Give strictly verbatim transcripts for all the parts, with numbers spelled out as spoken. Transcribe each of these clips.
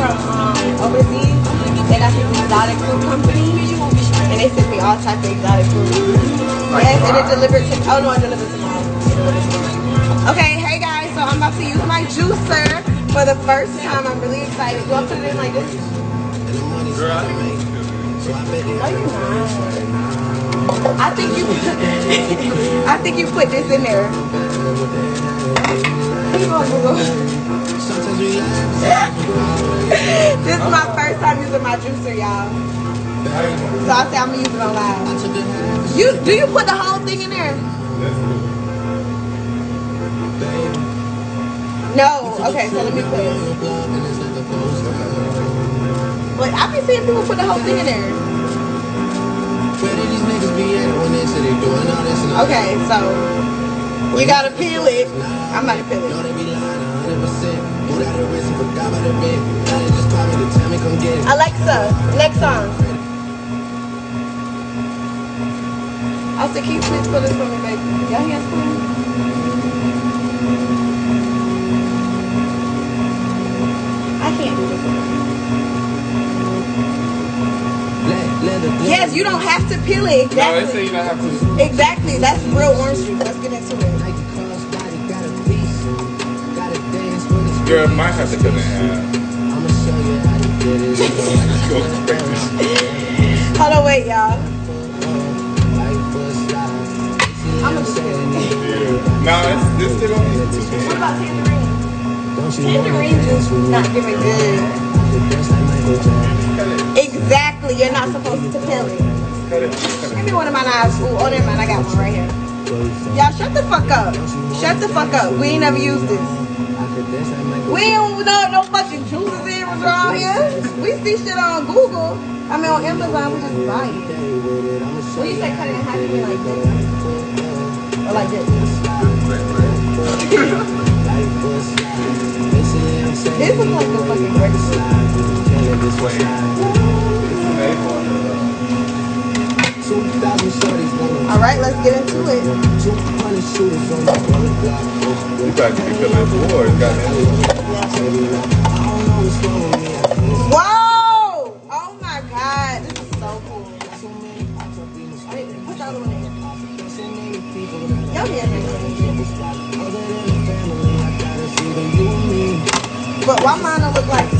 from um, overseas. They got this exotic food company, and they sent me all types of exotic food. Like yes, and it delivered to. Oh no, it delivered tomorrow. It delivered tomorrow. Okay, hey guys, so I'm about to use my juicer for the first time. I'm really excited. Do I put it in like this? No, you're not. I think you. I think you put this in there. This is my first time using my juicer, y'all. So I say I'm gonna use it on live. You do you put the whole thing in there? No. Okay, so let me put it. But I've been seeing people put the whole thing in there. Okay, so you gotta peel it. I'm about to peel it. Alexa, next song. I said, can you please put this for me, baby? Y'all hear us? I can't do this one. Yes, you don't have to peel it. Exactly. No, they say you don't have to. Exactly. That's real orange juice. Let's get into it. Girl, might have to cut it in half. Hold on, wait, y'all. I'm gonna just peel it. Yeah. No, it's, this still only two. What about tangerine? Tangerine juice not giving good. Exactly, you're not supposed to peel it. Give me one of my knives. Ooh, oh, never mind, I got one right here. Y'all, shut the fuck up. Shut the fuck up. We ain't never used this. We ain't know no fucking juices in around here. We see shit on Google. I mean, on Amazon, we just buy it. What do you say, cut it in half? You mean like this? Or like this? This is like a fucking breakfast. This way. Alright, let's get into it. You got to pick up that board, goddamn. Whoa! Oh my god, this is so cool. Wait, put the other one in. Y'all hear me? But why mine don't look like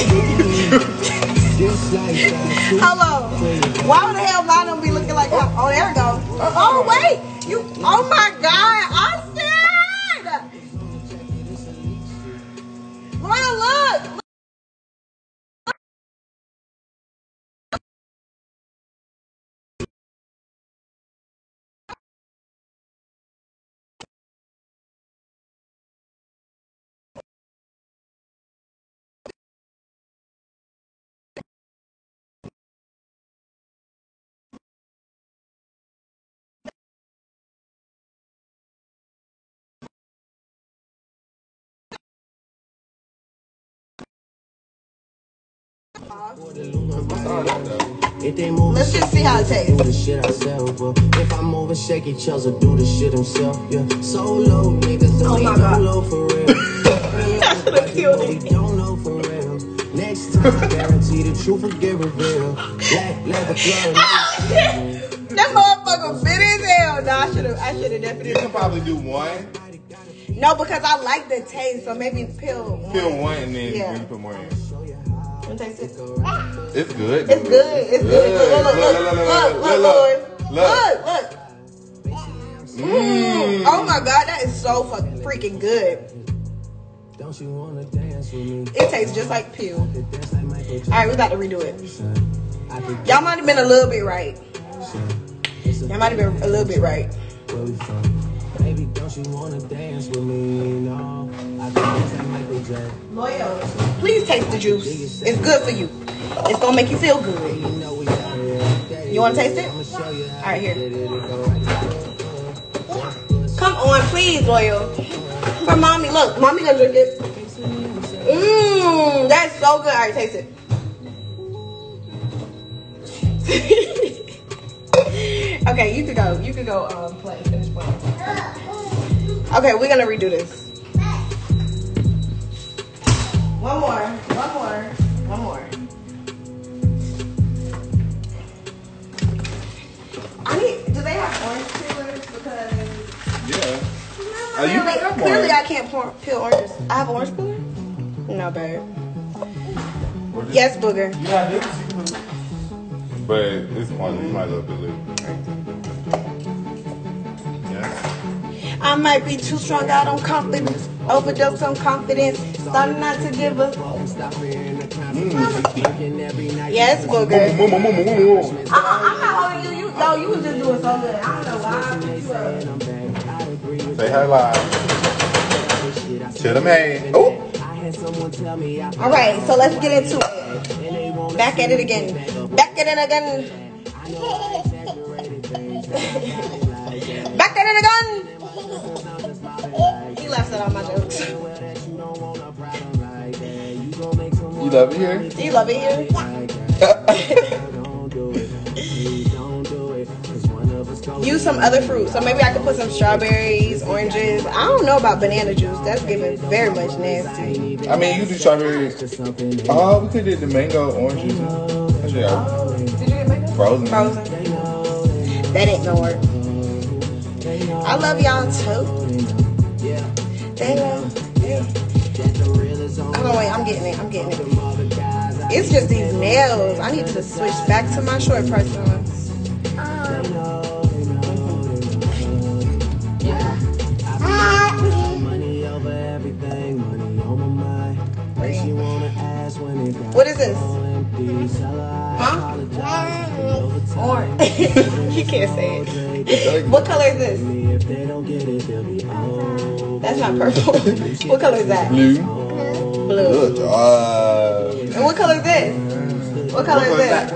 hello? Why the hell mine don't be looking like that? Oh, there we go. Oh wait, you. Oh my god, I'm scared. Look, look. Let's just see how it tastes. If I'm over shaky, Chelsea do the shit himself. Yeah, solo niggas. Oh my god. For real. I should have killed it. Don't know for real. Next time, guarantee the truth will get revealed. Black leather glove. That motherfucker fit as hell. No, I should have. I should have definitely. You can probably do one. No, because I like the taste, so maybe peel one. Peel one and then yeah. you put more in. Taste it. It's good. It's good. It's good. Look, look, look, look, look, look, look, look. Mm. Oh my god, that is so fucking freaking good. It tastes just like peel. All right, we about to redo it. Y'all might have been a little bit right. Y'all might have been a little bit right. Baby, don't you wanna dance with me? No, I dance like Michael Jackson. Loyal, please taste the juice. It's good for you. It's gonna make you feel good. You wanna taste it? All right, here. Come on, please, Loyal. For mommy, look, mommy gonna drink it. Mmm, that's so good. All right, taste it. Okay, you could go. You could go um, play. Finish playing. Okay, we're gonna redo this. One more. One more. Clearly, orange. I can't pour, peel oranges. I have orange peeler? No, babe. Yes, booger. Yeah, this. But it's one. You might love it. Yeah. I might be too strung out on confidence, overdose on confidence, starting not to give a. Mm. Yes, booger. Moo, moo, moo, moo, moo, moo. Uh-uh, I'm not holding you. You, no, you was just doing so good. I don't know why. Say hello to the man. Oh. All right, so let's get into it. Back at it again. Back at it again. Back at it again. He laughs at all my jokes. You love it here? Do you love it here? Use some other fruit. So maybe I could put some strawberries, oranges. I don't know about banana juice. That's giving very much nasty. I mean, you do strawberry. Oh, we could do the mango, orange juice. Actually, I- Did you get mango? Frozen. Frozen. That ain't gonna work. I love y'all too. They love. Oh wait, I'm getting it. I'm getting it. It's just these nails. I need to switch back to my short press ones. What is this? Huh? Orange. You can't say it. What color is this? That's not purple. What color is that? Blue. Blue. Good job. And what color is this? What color is this?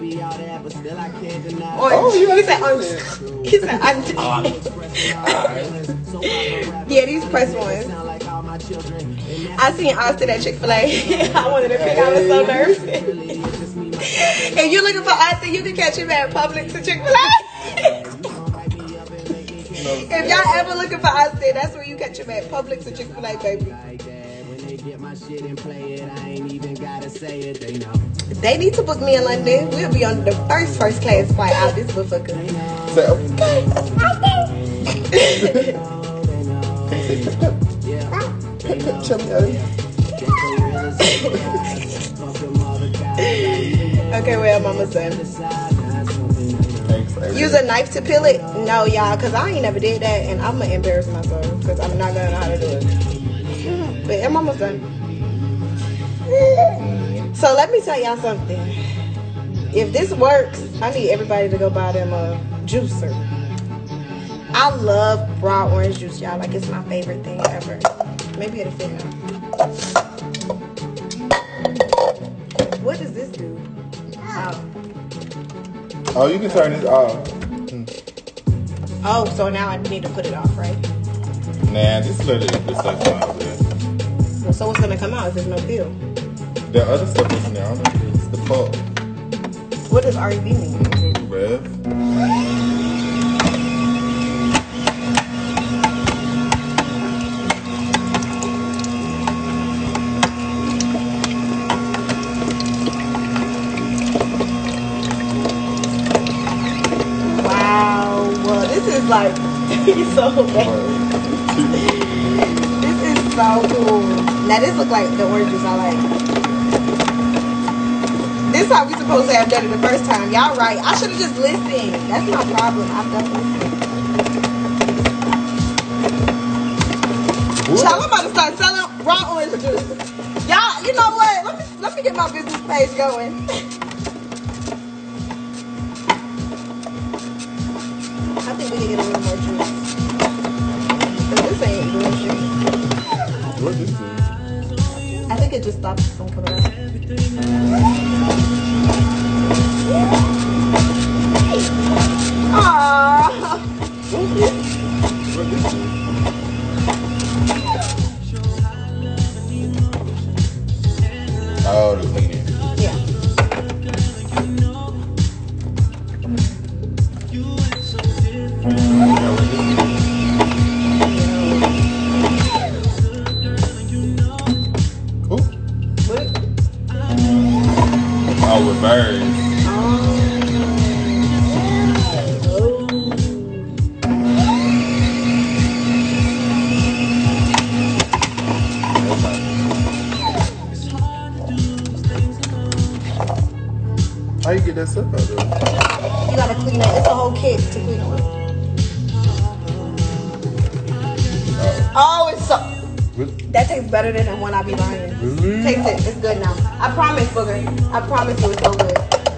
Orange. Oh, you he said orange. He said orange. Yeah, these press ones. I seen Austin at Chick-fil-A. I wanted to pick. I was so nervous. If you're looking for Austin, you can catch him at Publix to Chick-fil-A. If y'all ever looking for Austin, that's where you catch him at Publix or Chick-fil-A, baby. They need to book me in London. We'll be on the first first class flight out this motherfucker. So, Okay, well, mama said. thanks, baby. Use a knife to peel it? No, y'all, because I ain't never did that, and I'm going to embarrass myself, because I'm not going to know how to do it. But I'm almost done. So let me tell y'all something. If this works, I need everybody to go buy them a juicer. I love raw orange juice, y'all. Like, it's my favorite thing ever. Maybe it'll fit now. What does this do? Oh. Oh, you can turn this off. Oh, so now I need to put it off, right? Nah, just let it. This stuff come out there. Well, so what's gonna come out if there's no peel? The other stuff is in there. I don't know. It's the pulp. What does R E V mean? Rev. Wow. Well, this is like so bad. This is so cool. Now this look like the orange juice I like. This is how we supposed to have done it the first time. Y'all right. I should have just listened. That's my problem. I've done listening. Child, I'm about to start selling raw orange juice. Y'all, you know what? Let me let me get my business page going. I think we can get a little more juice. Cause this ain't doing shit. What is this? I think it just stops from coming out. Aww. What is this? Oh, the cleaning. Yeah. Cool. What? Oh, with birds. How you get that stuff out there? You gotta clean it. It's a whole kit to clean it with. Oh, Oh, it's so. really? That tastes better than the one I be buying. Really? Taste it. It's good now. I promise, Booger. I promise you it's so good.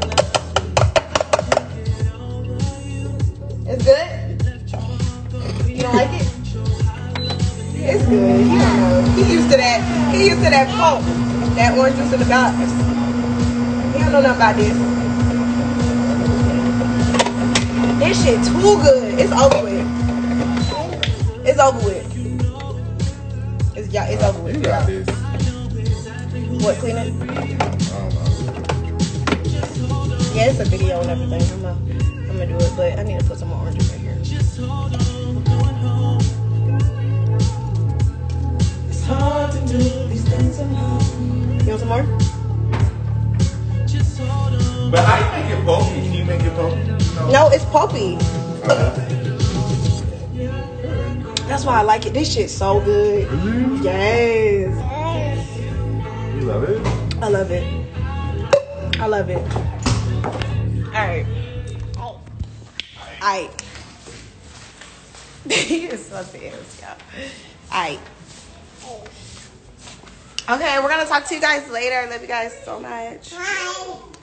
It's good? You don't like it? It's good. You don't know. He used to that. He used to that Coke. That orange juice in the box. He don't know nothing about this. This shit too good. It's over with. It's over with. It's, yeah, it's over with. You got this. What, clean it? I don't know. Yeah, it's a video and everything. I'm gonna, I'm gonna do it, but I need to put some more orange right here. It's hard to do these things somehow. You want some more? But how you make it pulpy? Can you make it pulpy? No. No, it's pulpy. Uh, That's why I like it. This shit's so good. really? Yes. You love it? I love it. I love it. Alright. Alright. You're so serious, y'all. Alright. Okay, we're gonna talk to you guys later. I love you guys so much. Bye.